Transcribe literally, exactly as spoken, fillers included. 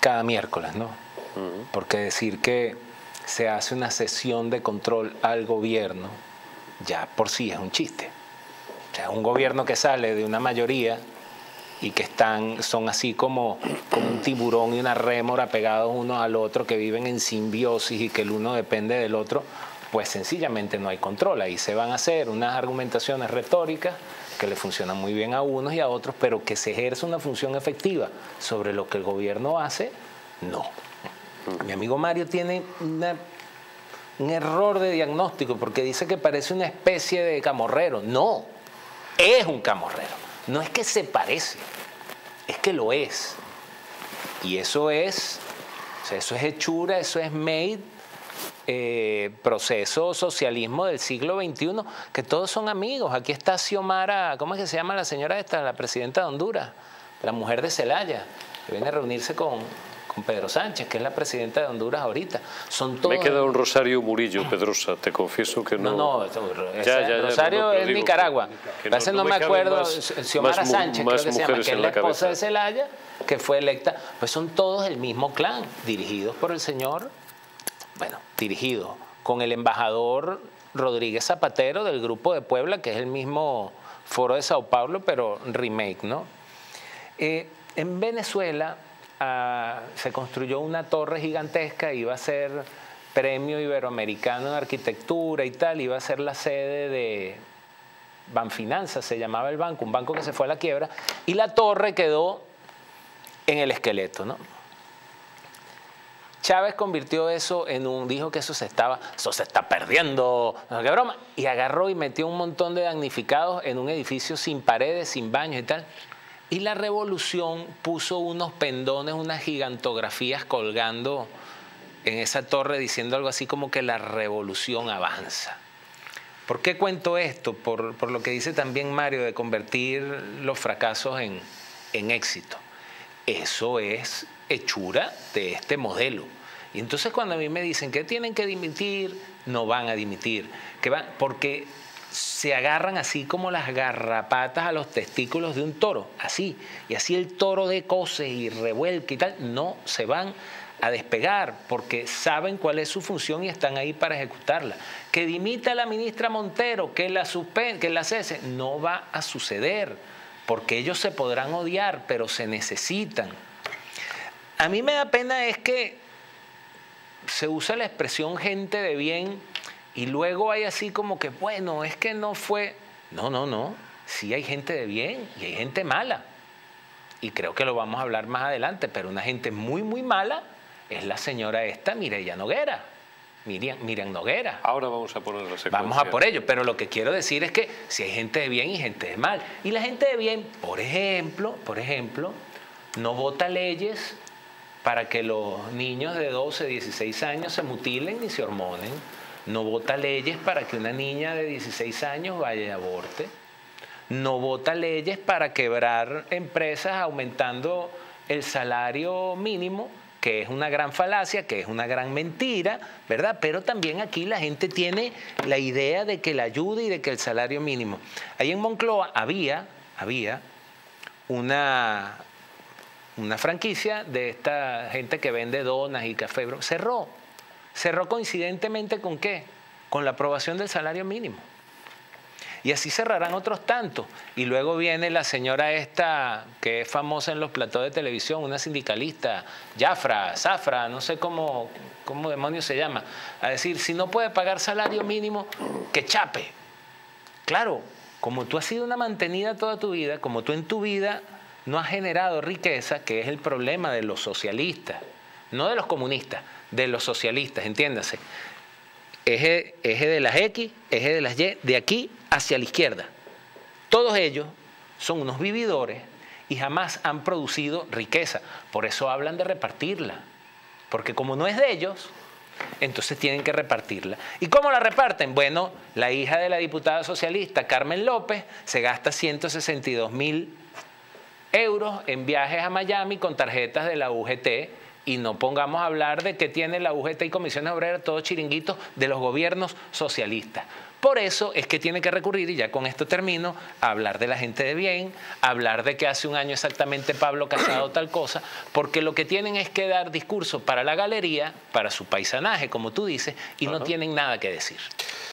cada miércoles, ¿no? Uh-huh. Porque decir que se hace una sesión de control al gobierno ya por sí es un chiste. O sea, un gobierno que sale de una mayoría y que están, son así como, como un tiburón y una rémora pegados uno al otro, que viven en simbiosis y que el uno depende del otro, pues sencillamente no hay control. Ahí se van a hacer unas argumentaciones retóricas que le funcionan muy bien a unos y a otros, pero que se ejerce una función efectiva sobre lo que el gobierno hace, no. Mi amigo Mario tiene una, un error de diagnóstico porque dice que parece una especie de camorrero. No, es un camorrero. No es que se parece, es que lo es. Y eso es, o sea, eso es hechura, eso es made, eh, proceso socialismo del siglo veintiuno, que todos son amigos. Aquí está Xiomara, ¿cómo es que se llama la señora esta, la presidenta de Honduras? La mujer de Zelaya, que viene a reunirse con, con Pedro Sánchez, que es la presidenta de Honduras ahorita. Son todos... Me queda un Rosario Murillo, Pedrosa, te confieso que no... No, no, esa, ya, ya, ya, Rosario no, es digo, Nicaragua. Que no, no, no me acuerdo, más, Xiomara más, Sánchez, más creo que se llama, que es la esposa de Zelaya, que fue electa. Pues son todos el mismo clan, dirigidos por el señor, bueno, dirigidos con el embajador Rodríguez Zapatero del Grupo de Puebla, que es el mismo Foro de Sao Paulo, pero remake, ¿no? Eh, en Venezuela uh, se construyó una torre gigantesca, iba a ser Premio Iberoamericano en Arquitectura y tal, iba a ser la sede de Banfinanzas, se llamaba el banco, un banco que se fue a la quiebra, y la torre quedó en el esqueleto, ¿no? Chávez convirtió eso en un, dijo que eso se estaba, eso se está perdiendo, no, qué broma, y agarró y metió un montón de damnificados en un edificio sin paredes, sin baños y tal. Y la revolución puso unos pendones, unas gigantografías colgando en esa torre diciendo algo así como que la revolución avanza. ¿Por qué cuento esto? Por, por lo que dice también Mario de convertir los fracasos en, en éxito. Eso es hechura de este modelo. Y entonces cuando a mí me dicen que tienen que dimitir, no van a dimitir. Que van, porque se agarran así como las garrapatas a los testículos de un toro, así. Y así el toro de cose y revuelca y tal, no se van a despegar porque saben cuál es su función y están ahí para ejecutarla. Que dimita a la ministra Montero, que la suspende, que la cese, no va a suceder porque ellos se podrán odiar, pero se necesitan. A mí me da pena es que se usa la expresión gente de bien y luego hay así como que, bueno, es que no fue... No, no, no. Sí hay gente de bien y hay gente mala. Y creo que lo vamos a hablar más adelante, pero una gente muy, muy mala es la señora esta, Mireya Noguera. Miriam, Miriam Noguera. Ahora vamos a poner la secuencia. Vamos a por ello, pero lo que quiero decir es que si hay gente de bien y gente de mal. Y la gente de bien, por ejemplo, por ejemplo, no vota leyes para que los niños de doce, dieciséis años se mutilen ni se hormonen. No vota leyes para que una niña de dieciséis años vaya y aborte. No vota leyes para quebrar empresas aumentando el salario mínimo, que es una gran falacia, que es una gran mentira, ¿verdad? Pero también aquí la gente tiene la idea de que la ayuda y de que el salario mínimo. Ahí en Moncloa había, había una, una franquicia de esta gente que vende donas y café. Cerró. Cerró coincidentemente ¿con qué? Con la aprobación del salario mínimo. Y así cerrarán otros tantos. Y luego viene la señora esta, que es famosa en los platós de televisión, una sindicalista, Jafra, Zafra, no sé cómo, cómo demonios se llama, a decir, si no puede pagar salario mínimo, que chape. Claro, como tú has sido una mantenida toda tu vida, como tú en tu vida no has generado riqueza, que es el problema de los socialistas, no de los comunistas, de los socialistas, entiéndase. Eje, eje de las X, eje de las Y, de aquí hacia la izquierda. Todos ellos son unos vividores y jamás han producido riqueza. Por eso hablan de repartirla. Porque como no es de ellos, entonces tienen que repartirla. ¿Y cómo la reparten? Bueno, la hija de la diputada socialista, Carmen López, se gasta ciento sesenta y dos mil euros en viajes a Miami con tarjetas de la U G T. Y no pongamos a hablar de que tiene la U G T y Comisiones Obreras, todos chiringuitos de los gobiernos socialistas. por eso es que tiene que recurrir, y ya con esto termino, a hablar de la gente de bien, a hablar de que hace un año exactamente Pablo Casado tal cosa, porque lo que tienen es que dar discurso para la galería, para su paisanaje, como tú dices, y Ajá. no tienen nada que decir.